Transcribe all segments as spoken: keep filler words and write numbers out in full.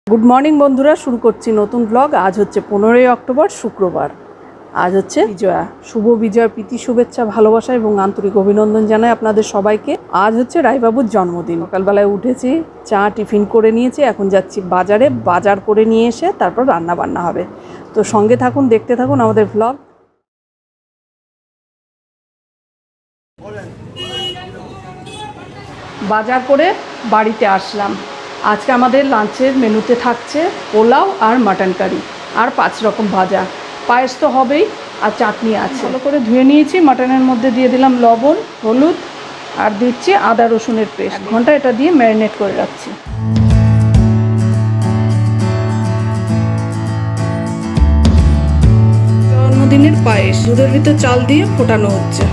Good morning বন্ধুরা, শুরু করছি নতুন ব্লগ। আজ হচ্ছে পনেরোই অক্টোবর, শুক্রবার। আজ হচ্ছে বিজয়া। শুভ বিজয়ার প্রীতি, শুভেচ্ছা, ভালোবাসা এবং আন্তরিক অভিনন্দন জানাই আপনাদের সবাইকে। আজ হচ্ছে রায়বাবুর জন্মদিন। সকালবেলায় উঠেছি, চা টিফিন করে নিয়েছি, এখন যাচ্ছি বাজারে। বাজার করে নিয়ে এসে তারপর রান্না বান্না হবে। তো সঙ্গে থাকুন, দেখতে থাকুন আমাদের ব্লগ। বাজার করে বাড়িতে আসলাম। আজকে আমাদের লাঞ্চের মেনুতে থাকছে পোলাও আর মাটন কারি আর পাঁচ রকম ভাজা, পায়েস তো হবেই, আর চাটনি আছে। ভালো করে ধুয়ে নিয়েছি। মাটনের মধ্যে দিয়ে দিলাম লবণ, হলুদ আর দিচ্ছি আদা রসুনের পেস্ট। এক ঘন্টা এটা দিয়ে ম্যারিনেট করে রাখছি। জন্মদিনের পায়েস দুধের ভিতর চাল দিয়ে ফোটানো হচ্ছে।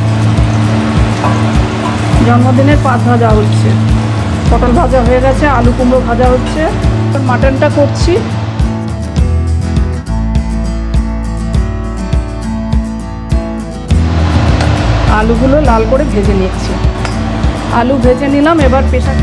জন্মদিনের পাত ভাজা হচ্ছে, পটল ভাজা হয়ে গেছে, আলু কুমড়ো ভাজা হচ্ছে। মাটনটা করছি। আলুগুলো লাল করে ভেজে নিচ্ছি। আলু ভেজে নিলাম, এবার প্রেসার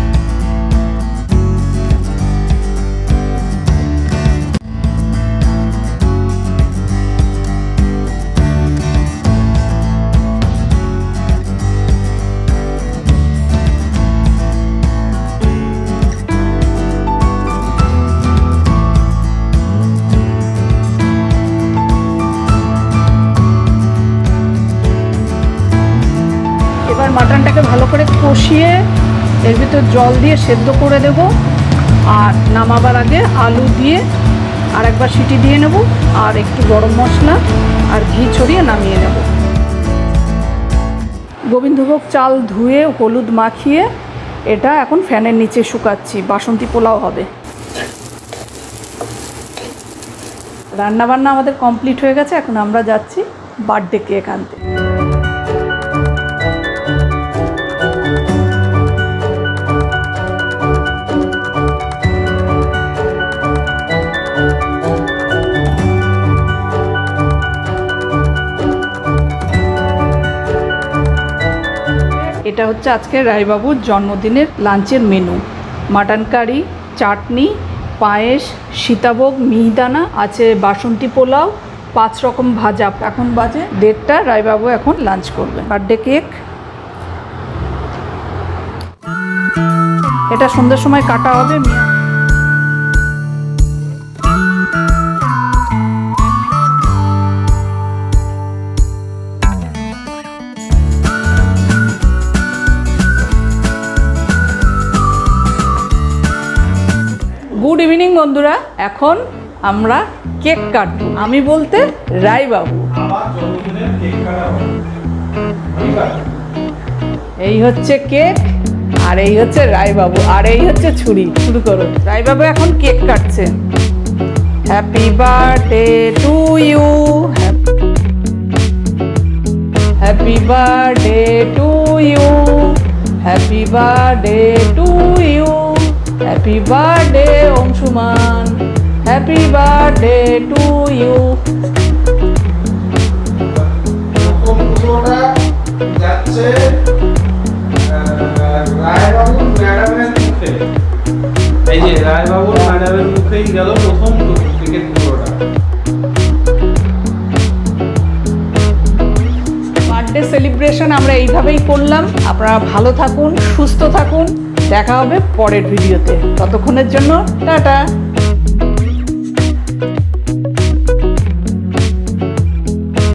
মাটনটাকে ভালো করে কষিয়ে এর ভিতর জল দিয়ে সেদ্ধ করে দেব। আর নামাবার আগে আলু দিয়ে আর একবার সিটি দিয়ে নেব, আর একটু গরম মশলা আর ঘি ছড়িয়ে নামিয়ে নেব। গোবিন্দভোগ চাল ধুয়ে হলুদ মাখিয়ে এটা এখন ফ্যানের নিচে শুকাচ্ছি। বাসন্তী পোলাও হবে। রান্নাবান্না আমাদের কমপ্লিট হয়ে গেছে। এখন আমরা যাচ্ছি বার্থডে কেক আনতে। এটা হচ্ছে আজকে রায়বাবুর জন্মদিনের লাঞ্চের menu. Mutton curry, chutney, payesh, sitabhog, mihidana আছে, বাসন্তী পোলাও, পাঁচ রকম ভাজা। এখন বাজে দেড়টা। রায়বাবু এখন লাঞ্চ করবে। বার্থডে কেক এটা সন্ধ্যার সময় কাটা হবে। গুড ইভিনিং বন্ধুরা, এখন আমরা কেক কাটবো। আমি বলতে রায়বাবু। এই হচ্ছে কেক, আর এই হচ্ছে রায়বাবু, আর এই হচ্ছে ছুরি। শুরু করো। রায়বাবু এখন কেক কাটছে। Happy birthday to you, happy birthday to you, happy birthday to you, happy birthday Anshuman, happy birthday to you. যাচ্ছে রায়বাবুর ম্যাডামের মুখে। এই যে রায়বাবুর ম্যাডামের মুখেই গেল প্রথম ক্রিকেট পুরোটা। বার্থডে সেলিব্রেশন আমরা এইভাবেই করলাম। আপনারা ভালো থাকুন, সুস্থ থাকুন। দেখা হবে পরের ভিডিওতে। ততক্ষণের জন্য টাটা।